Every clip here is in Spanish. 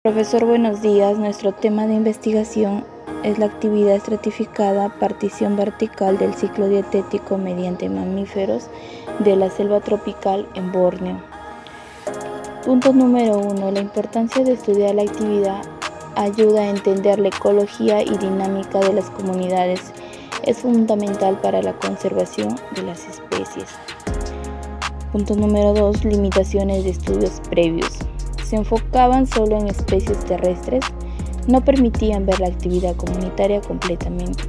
Profesor, buenos días. Nuestro tema de investigación es la actividad estratificada partición vertical del ciclo dietético mediante mamíferos de la selva tropical en Borneo. Punto número 1. La importancia de estudiar la actividad ayuda a entender la ecología y dinámica de las comunidades. Es fundamental para la conservación de las especies. Punto número 2. Limitaciones de estudios previos. Se enfocaban solo en especies terrestres, no permitían ver la actividad comunitaria completamente.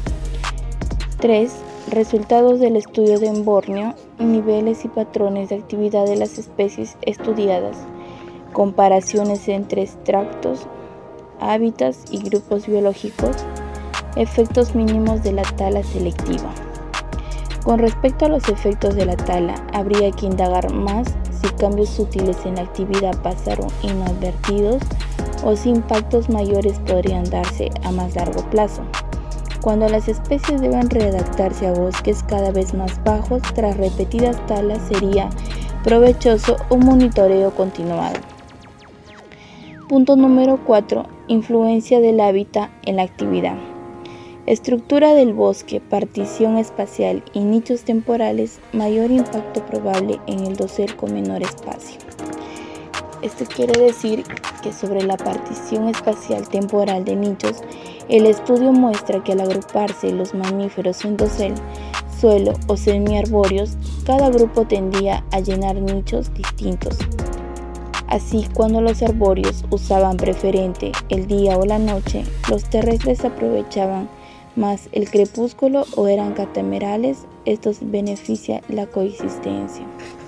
3. Resultados del estudio de Borneo, niveles y patrones de actividad de las especies estudiadas, comparaciones entre extractos, hábitats y grupos biológicos, efectos mínimos de la tala selectiva. Con respecto a los efectos de la tala, habría que indagar más si cambios sutiles en la actividad pasaron inadvertidos o si impactos mayores podrían darse a más largo plazo. Cuando las especies deben readaptarse a bosques cada vez más bajos tras repetidas talas, sería provechoso un monitoreo continuado. Punto número 4. Influencia del hábitat en la actividad. Estructura del bosque, partición espacial y nichos temporales, mayor impacto probable en el dosel con menor espacio. Esto quiere decir que sobre la partición espacial temporal de nichos, el estudio muestra que al agruparse los mamíferos en dosel, suelo o semiarbóreos, cada grupo tendía a llenar nichos distintos. Así, cuando los arbóreos usaban preferente el día o la noche, los terrestres aprovechaban más el crepúsculo o eran catamerales. Esto beneficia la coexistencia.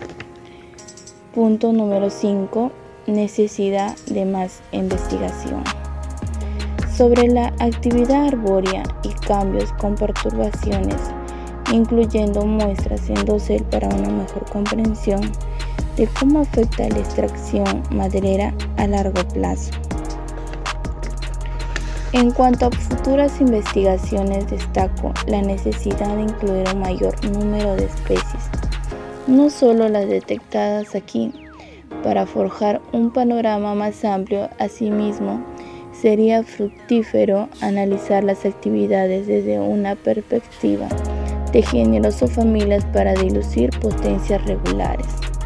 Punto número 5. Necesidad de más investigación. Sobre la actividad arbórea y cambios con perturbaciones, incluyendo muestras en dosel para una mejor comprensión de cómo afecta la extracción maderera a largo plazo. En cuanto a futuras investigaciones, destaco la necesidad de incluir un mayor número de especies, no solo las detectadas aquí, para forjar un panorama más amplio. Asimismo, sería fructífero analizar las actividades desde una perspectiva de géneros o familias para dilucir potencias regulares.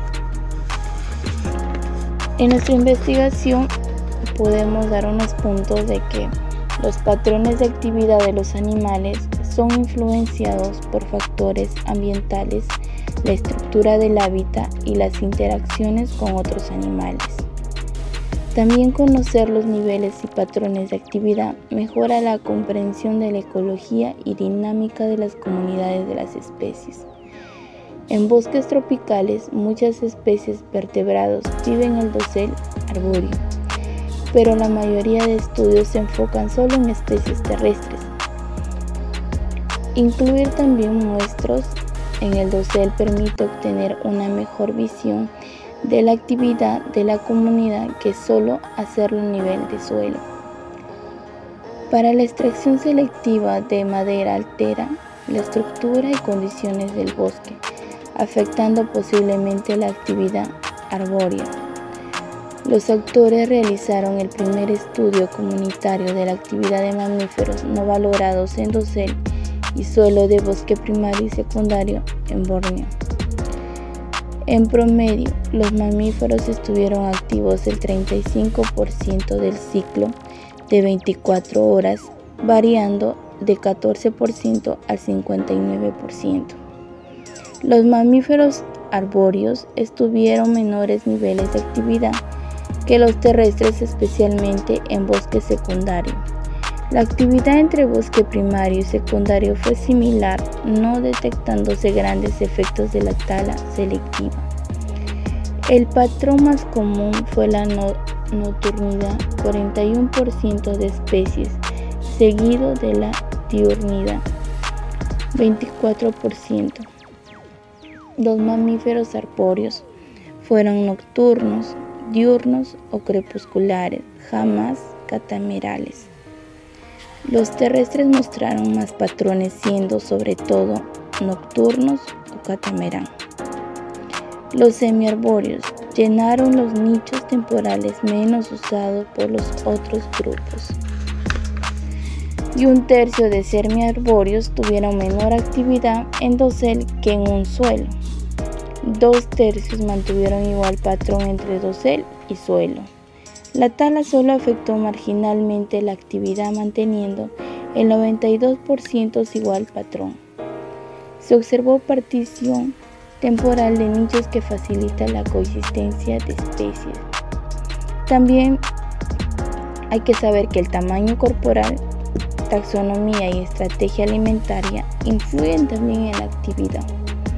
En nuestra investigación podemos dar unos puntos de que los patrones de actividad de los animales son influenciados por factores ambientales, la estructura del hábitat y las interacciones con otros animales. También conocer los niveles y patrones de actividad mejora la comprensión de la ecología y dinámica de las comunidades de las especies. En bosques tropicales, muchas especies vertebrados viven en el dosel arbóreo, pero la mayoría de estudios se enfocan solo en especies terrestres. Incluir también muestros en el dosel permite obtener una mejor visión de la actividad de la comunidad que solo hacerlo a nivel de suelo. Para la extracción selectiva de madera altera la estructura y condiciones del bosque, afectando posiblemente la actividad arbórea. Los autores realizaron el primer estudio comunitario de la actividad de mamíferos no valorados en dosel y suelo de bosque primario y secundario en Borneo. En promedio, los mamíferos estuvieron activos el 35% del ciclo de 24 horas, variando de 14% al 59%. Los mamíferos arbóreos estuvieron menores niveles de actividad que los terrestres, especialmente en bosque secundario. La actividad entre bosque primario y secundario fue similar, no detectándose grandes efectos de la tala selectiva. El patrón más común fue la nocturnidad, 41% de especies, seguido de la diurnidad, 24%. Los mamíferos arbóreos fueron nocturnos, diurnos o crepusculares, jamás catamerales. Los terrestres mostraron más patrones, siendo sobre todo nocturnos o catamerán. Los semiarbóreos llenaron los nichos temporales menos usados por los otros grupos. Y un tercio de semiarbóreos tuvieron menor actividad en dosel que en un suelo. 2/3 mantuvieron igual patrón entre dosel y suelo. La tala solo afectó marginalmente la actividad, manteniendo el 92% igual patrón. Se observó partición temporal de nichos que facilita la coexistencia de especies. También hay que saber que el tamaño corporal, taxonomía y estrategia alimentaria influyen también en la actividad.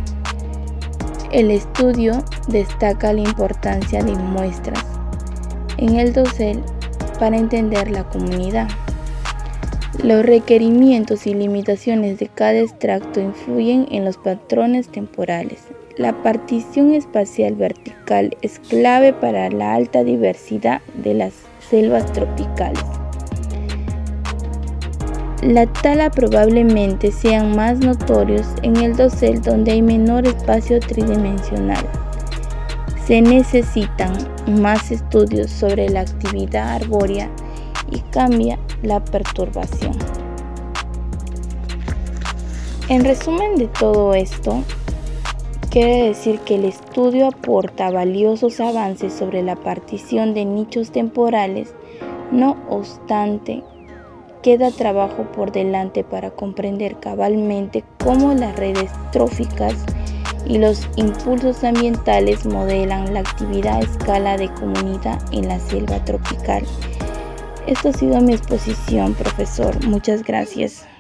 El estudio destaca la importancia de muestras en el dosel para entender la comunidad. Los requerimientos y limitaciones de cada extracto influyen en los patrones temporales. La partición espacial vertical es clave para la alta diversidad de las selvas tropicales. La tala probablemente sean más notorios en el dosel, donde hay menor espacio tridimensional. Se necesitan más estudios sobre la actividad arbórea y cambia la perturbación. En resumen de todo esto, quiere decir que el estudio aporta valiosos avances sobre la partición de nichos temporales. No obstante, queda trabajo por delante para comprender cabalmente cómo las redes tróficas y los impulsos ambientales modelan la actividad a escala de comunidad en la selva tropical. Esto ha sido mi exposición, profesor. Muchas gracias.